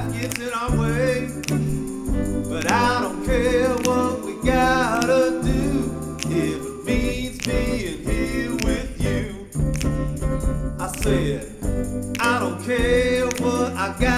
life gets in our way. But I don't care what we gotta do if it means being here with you. I said, I don't care what I got.